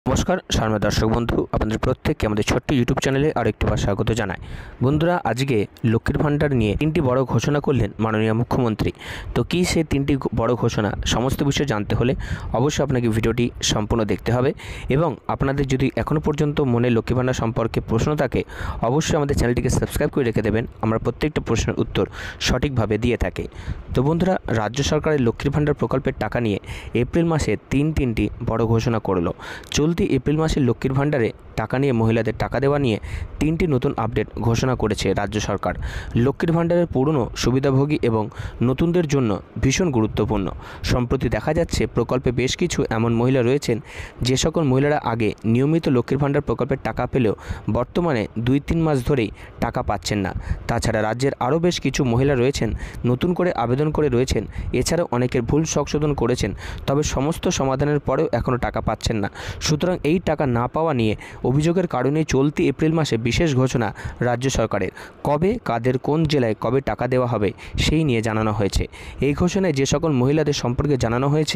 নমস্কার শর্মা দর্শক বন্ধু, আপনাদের প্রত্যেককে আমাদের ছোট্ট ইউটিউব চ্যানেলে আরেকটিবার স্বাগত জানাই। বন্ধুরা, আজকে লক্ষ্মীর ভাণ্ডার নিয়ে তিনটি বড় ঘোষণা করলেন মাননীয় মুখ্যমন্ত্রী। তো কী সেই তিনটি বড় ঘোষণা, সমস্ত বিষয় জানতে হলে অবশ্যই আপনাকে ভিডিওটি সম্পূর্ণ দেখতে হবে। এবং আপনাদের যদি এখনও পর্যন্ত মনে লক্ষ্মী ভাণ্ডার সম্পর্কে প্রশ্ন থাকে, অবশ্যই আমাদের চ্যানেলটিকে সাবস্ক্রাইব করে রেখে দেবেন। আমরা প্রত্যেকটা প্রশ্নের উত্তর সঠিকভাবে দিয়ে থাকি। তো বন্ধুরা, রাজ্য সরকারের লক্ষ্মীর ভাণ্ডার প্রকল্পের টাকা নিয়ে এপ্রিল মাসে তিনটি বড় ঘোষণা করলো। চলতি এপ্রিল মাসে লক্ষ্মীর ভাণ্ডারে টাকা নিয়ে মহিলাদের টাকা দেওয়া নিয়ে তিনটি নতুন আপডেট ঘোষণা করেছে রাজ্য সরকার। লক্ষ্মীর ভাণ্ডারের পুরনো সুবিধাভোগী এবং নতুনদের জন্য ভীষণ গুরুত্বপূর্ণ। সম্প্রতি দেখা যাচ্ছে প্রকল্পে বেশ কিছু এমন মহিলা রয়েছেন যে সকল মহিলারা আগে নিয়মিত লক্ষ্মীর ভাণ্ডার প্রকল্পের টাকা পেলেও বর্তমানে 2-3 মাস ধরেই টাকা পাচ্ছেন না। তাছাড়া রাজ্যের আরও বেশ কিছু মহিলা রয়েছেন নতুন করে আবেদন করে রয়েছেন। এছাড়াও অনেকের ভুল সংশোধন করেছেন, তবে সমস্ত সমাধানের পরেও এখনও টাকা পাচ্ছেন না। সুতরাং এই টাকা না পাওয়া নিয়ে অভিযোগের কারণে চলতি এপ্রিল মাসে বিশেষ ঘোষণা রাজ্য সরকারের। কবে, কাদের, কোন জেলায় কবে টাকা দেওয়া হবে সেই নিয়ে জানানো হয়েছে। এই ঘোষণায় যে সকল মহিলাদের সম্পর্কে জানানো হয়েছে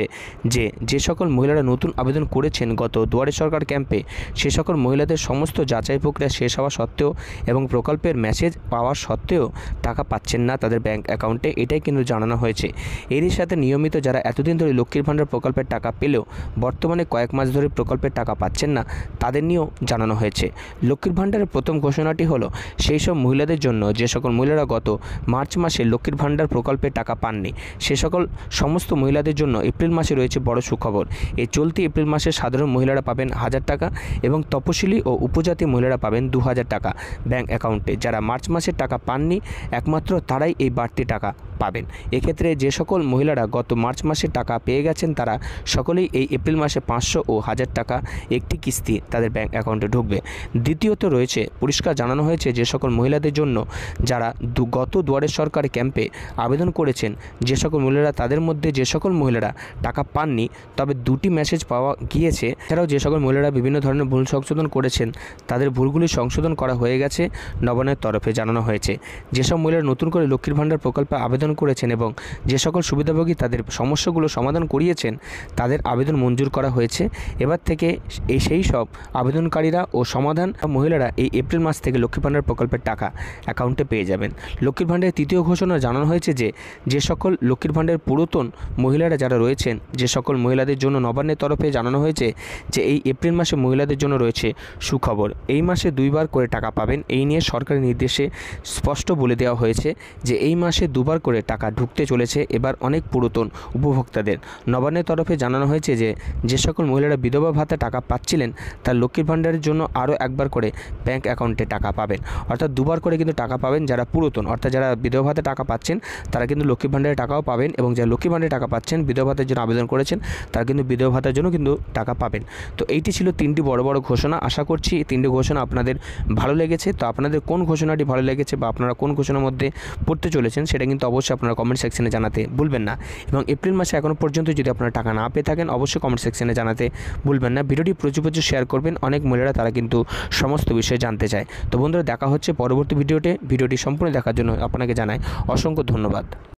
যে সকল মহিলারা নতুন আবেদন করেছেন গত দুয়ারে সরকার ক্যাম্পে, সে সকল মহিলাদের সমস্ত যাচাই প্রক্রিয়া শেষ হওয়া সত্ত্বেও এবং প্রকল্পের মেসেজ পাওয়া সত্ত্বেও টাকা পাচ্ছেন না তাদের ব্যাংক অ্যাকাউন্টে, এটাই কিন্তু জানানো হয়েছে। এরই সাথে নিয়মিত যারা এতদিন ধরে লক্ষ্মীর ভাণ্ডার প্রকল্পের টাকা পেলেও বর্তমানে কয়েক মাস ধরে প্রকল্পের টাকা পাচ্ছেন না, তাদের নিয়েও জানানো হয়েছে। লক্ষ্মীর ভাণ্ডারের প্রথম ঘোষণাটি হলো সেই সব মহিলাদের জন্য যে সকল মহিলারা গত মার্চ মাসে লক্ষ্মীর ভাণ্ডার প্রকল্পে টাকা পাননি, সে সকল সমস্ত মহিলাদের জন্য এপ্রিল মাসে রয়েছে বড় সুখবর। এই চলতি এপ্রিল মাসে সাধারণ মহিলারা পাবেন 1000 টাকা এবং তপশিলি ও উপজাতি মহিলারা পাবেন 2000 টাকা ব্যাংক অ্যাকাউন্টে। যারা মার্চ মাসে টাকা পাননি একমাত্র তারাই এই বাড়তি টাকা পাবেন। এক্ষেত্রে যে সকল মহিলারা গত মার্চ মাসে টাকা পেয়ে গেছেন তারা সকলেই এই এপ্রিল মাসে 500 ও 1000 টাকা একটি কিস্তি তাদের ব্যাংক অ্যাকাউন্টে ঢুকবে। দ্বিতীয়ত রয়েছে, পরিষ্কার জানানো হয়েছে যে সকল মহিলাদের জন্য যারা গত দুয়ারে সরকার ক্যাম্পে আবেদন করেছেন, যে সকল মহিলারা তাদের মধ্যে যে সকল মহিলারা টাকা পাননি তবে 2টি মেসেজ পাওয়া গিয়েছে, এছাড়াও যে সকল মহিলারা বিভিন্ন ধরনের ভুল সংশোধন করেছেন তাদের ভুলগুলি সংশোধন করা হয়ে গেছে নবান্নের তরফে জানানো হয়েছে। যেসব মহিলারা নতুন করে লক্ষ্মীর ভাণ্ডার প্রকল্পে আবেদন করেছেন এবং যে সকল সুবিধাভোগী তাদের সমস্যাগুলো সমাধান করিয়েছেন তাদের আবেদন মঞ্জুর করা হয়েছে। এবার থেকে সেই সব আবেদনকারীরা ও সমাধান মহিলারা এই এপ্রিল মাস থেকে লক্ষ্মীর ভাণ্ডার প্রকল্পের টাকা অ্যাকাউন্টে পেয়ে যাবেন। লক্ষ্মীর ভাণ্ডারের তৃতীয় ঘোষণা জানানো হয়েছে যে সকল লক্ষ্মীর ভাণ্ডারের পুরাতন মহিলারা যারা রয়েছেন, যে সকল মহিলাদের জন্য নবান্নের তরফে জানানো হয়েছে যে এই এপ্রিল মাসে মহিলাদের জন্য রয়েছে সুখবর। এই মাসে 2 বার করে টাকা পাবেন। এই নিয়ে সরকারি নির্দেশে স্পষ্ট বলে দেওয়া হয়েছে যে এই মাসে 2 বার করে টাকা ঢুকতে চলেছে এবার অনেক পুরাতন উপভোক্তাদের। নবান্নের তরফে জানানো হয়েছে যে সকল মহিলারা বিধবা ভাতা টাকা পাচ্ছিলেন তার লক্ষ্মীর ভাণ্ডারের জন্য আরও একবার করে ব্যাংক অ্যাকাউন্টে টাকা পাবেন। অর্থাৎ 2 বার করে কিন্তু টাকা পাবেন যারা পুরাতন, অর্থাৎ যারা বিধবা ভাতা টাকা পাচ্ছেন তারা কিন্তু লক্ষ্মীর ভাণ্ডারের টাকাও পাবেন, এবং যারা লক্ষ্মীর ভাণ্ডারে টাকা পাচ্ছেন বিধবা ভাতার জন্য আবেদন করেছেন তারা কিন্তু বিধবা ভাতার জন্য কিন্তু টাকা পাবেন। তো এইটি ছিল 3টি বড় ঘোষণা। আশা করছি এই 3টি ঘোষণা আপনাদের ভালো লেগেছে। তো আপনাদের কোন ঘোষণাটি ভালো লেগেছে বা আপনারা কোন ঘোষণার মধ্যে পড়তে চলেছেন সেটা কিন্তু অবশ্যই আপনারা কমেন্ট সেকশনে জানাতে ভুলবেন না। এবং এপ্রিল মাসে এখনও পর্যন্ত যদি আপনারা টাকা না পেয়ে থাকেন অবশ্যই কমেন্ট সেকশনে জানাতে ভুলবেন না। ভিডিওটি প্রচুর শেয়ার করবেন, অনেক মহিলারা তারা কিন্তু সমস্ত বিষয়ে জানতে চায়। তো বন্ধুরা, দেখা হচ্ছে পরবর্তী ভিডিওটি সম্পূর্ণ দেখার জন্য আপনাকে জানাই অসংখ্য ধন্যবাদ।